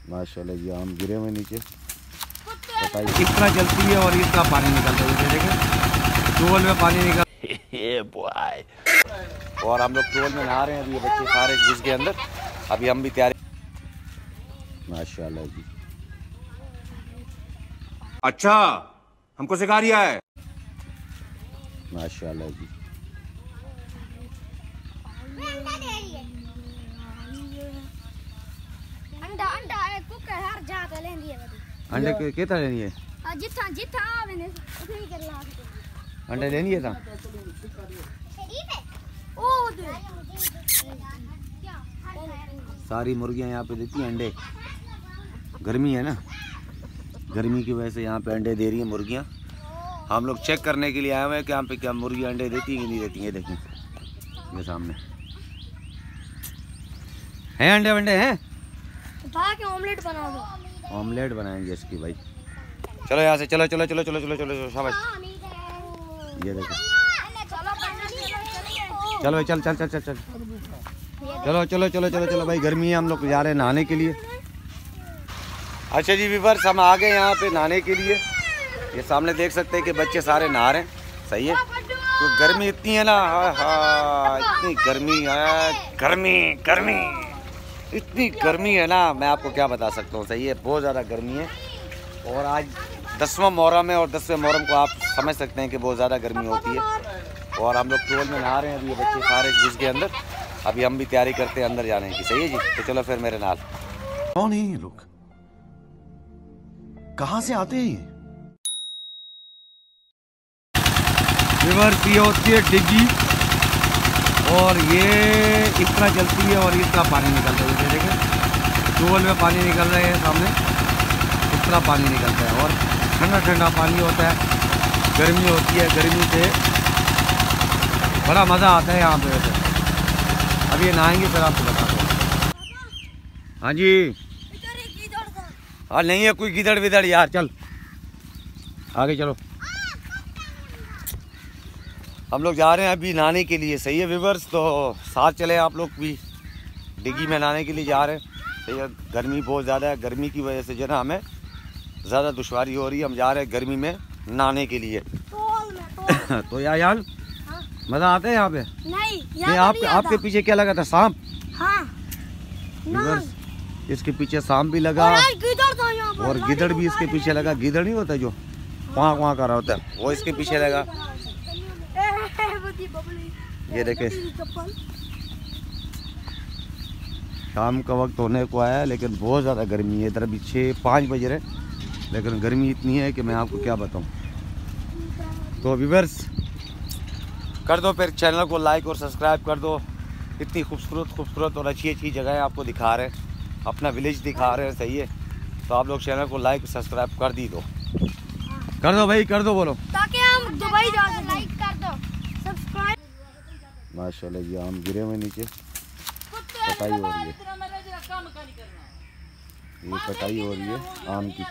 माशाल्लाह जी आम गिरे हुए नीचे। बताइए किस तरह जलती है और इसका पानी निकलता है। देखें ट्यूबवेल में पानी निकल और हम लोग ट्यूबवेल में नहा रहे हैं। अभी ये बच्चे सारे घुस गए अंदर। अभी हम भी तैयारी। माशाल्लाह जी। अच्छा हमको सिखा रिया है। माशाल्लाह जी। अंडे के तरह लेनी है। अंडे लेनी है था। सारी मुर्गियां यहाँ पे देती हैं अंडे। गर्मी है ना, गर्मी की वजह से यहाँ पे अंडे दे रही हैं मुर्गियाँ। हम लोग चेक करने के लिए आए हुए हैं कि यहाँ पे क्या मुर्गी अंडे देती है कि नहीं देती है। देखें ये सामने हैं अंडे वंडे हैं। ऑमलेट बना दो। ऑमलेट बनाएंगे इसकी भाई। चलो यहाँ से चलो चलो चलो चलो चलो चलो शाबाश। ये देखो चलो भाई चल चल चल चल चल चलो चलो चलो चलो चलो भाई। गर्मी है, हम लोग जा रहे हैं नहाने के लिए। अच्छा जी व्यूअर्स हम आ गए यहाँ पे नहाने के लिए। ये सामने देख सकते हैं कि बच्चे सारे नहा रहे हैं। सही है तो गर्मी इतनी है ना, हाँ इतनी गर्मी है, गर्मी गर्मी इतनी गर्मी है ना, मैं आपको क्या बता सकता हूँ। सही है बहुत ज़्यादा गर्मी है। और आज 10वां मुहर्रम है और 10वें मुहर्रम को आप समझ सकते हैं कि बहुत ज़्यादा गर्मी होती है। और हम लोग ट्यूबवेल में नहा रहे हैं। अभी ये बच्चे सारे घुस गए अंदर। अभी हम भी तैयारी करते हैं अंदर जाने की। सही है जी तो चलो फिर मेरे नाल। कौन है ये लोग, कहाँ से आते हैं? रिवर्स ये होती है डिग्गी और ये इस तरह जलती है और इसका पानी निकलता है। देखें ट्यूबवेल में पानी निकल रहे हैं सामने, इस तरह पानी निकलता है और ठंडा ठंडा पानी होता है। गर्मी होती है, गर्मी से बड़ा मज़ा आता है यहाँ पे। वैसे अब ये नहाएंगे फिर आपको बताते हैं। हाँ जी हाँ नहीं है कोई गिदड़ विदड़ यार। चल आगे चलो। हम लोग जा रहे हैं अभी नहाने के लिए। सही है व्यूअर्स तो साथ चले आप लोग भी। डिग्गी में नहाने के लिए जा रहे हैं। सही है गर्मी बहुत ज़्यादा है, गर्मी की वजह से जो ना हमें ज़्यादा दुश्वारी हो रही है। हम जा रहे हैं गर्मी में नहाने के लिए। तो यार मज़ा आता है यहाँ पे। नहीं आपके पीछे क्या लगा था, सांप? हाँ इसके पीछे सांप भी लगा और गिदड़ भी इसके पीछे लगा। गिदड़ नहीं होता जो वहाँ वहाँ कर रहा होता है, वो इसके पीछे लगा। ये देखे शाम का वक्त होने को आया है लेकिन बहुत ज़्यादा गर्मी है। इधर अभी 6-5 बज रहे लेकिन गर्मी इतनी है कि मैं आपको क्या बताऊं। तो व्यूअर्स कर दो फिर चैनल को लाइक और सब्सक्राइब कर दो। इतनी खूबसूरत और अच्छी अच्छी जगहें आपको दिखा रहे हैं, अपना विलेज दिखा रहे हैं। सही है तो आप लोग चैनल को लाइक सब्सक्राइब कर दी दो। कर दो भाई कर दो, बोलो ताकि हम दुबई जा सकें। लाइक कर दो, सब्सक्राइब। माशाल्लाह जी आम गिरे हुए नीचे। कटाई हो रही है, ये कटाई हो रही है आम की।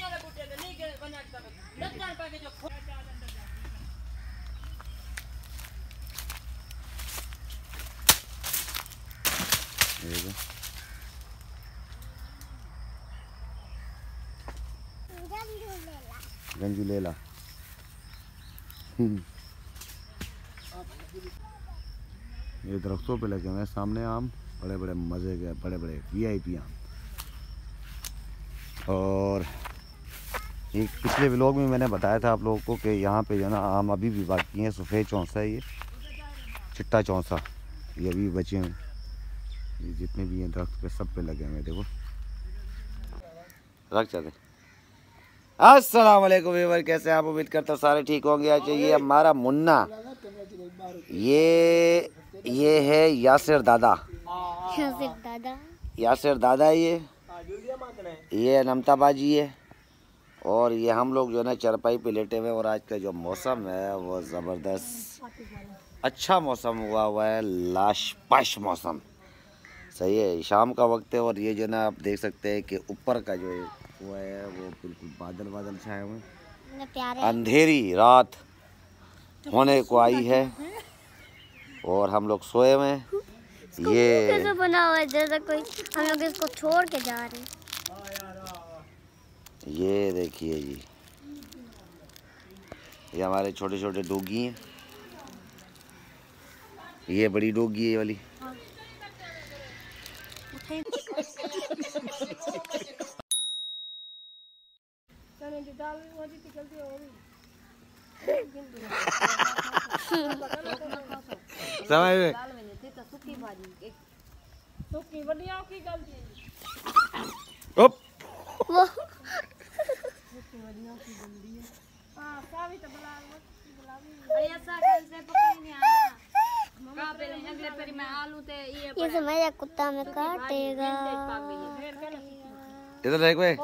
गंजू ले ला। ये दरख्तों पे लगे हुए हैं सामने आम, बड़े बड़े मज़े के बड़े बड़े VIP आम। और एक पिछले व्लॉग में मैंने बताया था आप लोगों को कि यहाँ पे जो ना आम अभी भी बाकी हैं। सफ़ेद चौंसा है, ये चिट्टा चौंसा, ये अभी बचे हैं। ये जितने भी हैं दरख्त पे सब पे लगे हुए हैं। देखो रख जाते। अस्सलाम वालेकुम व्यूअर, कैसे आप? उम्मीद करता हूँ सारे ठीक होंगे। आज ये हमारा मुन्ना, ये है यासिर दादा। यासिर दादा ये नमता बाजी है। और ये हम लोग जो है ना चरपाई पे लेटे हुए। और आज का जो मौसम है वो ज़बरदस्त अच्छा मौसम हुआ है, लाशपाश मौसम। सही है शाम का वक्त है और ये जो ना आप देख सकते हैं कि ऊपर का जो हुआ है वो बिल्कुल बादल छाए हुए। अंधेरी रात होने को आई है और हम लोग सोए हुए हैं। ये कैसे बना हुआ है जैसा कोई हम लोग इसको छोड़ के जा रहे हैं। ये देखिए जी, ये हमारे छोटे छोटे डोगी हैं। ये बड़ी डोगी है ये वाली। समझ में? ओप ये से मेरा कुत्ता में काटेगा। इधर देख बे।